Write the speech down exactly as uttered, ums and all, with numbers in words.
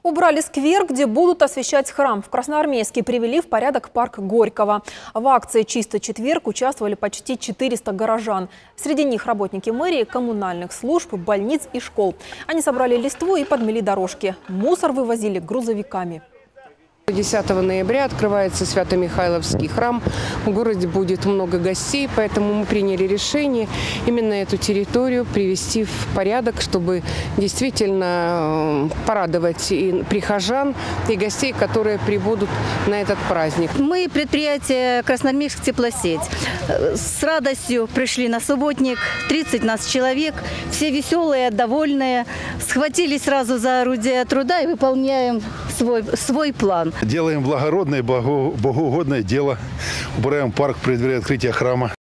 Убрали сквер, где будут освещать храм. В Красноармейске привели в порядок парк Горького. В акции «Чистый четверг» участвовали почти четыреста горожан. Среди них работники мэрии, коммунальных служб, больниц и школ. Они собрали листву и подмели дорожки. Мусор вывозили грузовиками. десятого ноября открывается Свято-Михайловский храм. В городе будет много гостей, поэтому мы приняли решение именно эту территорию привести в порядок, чтобы действительно порадовать и прихожан, и гостей, которые прибудут на этот праздник. Мы, предприятие «Красноармейск теплосеть», с радостью пришли на субботник, тридцать нас человек, все веселые, довольные, схватились сразу за орудие труда и выполняем свой, свой план. Делаем благородное, богоугодное дело. Убираем парк в преддверии открытия храма.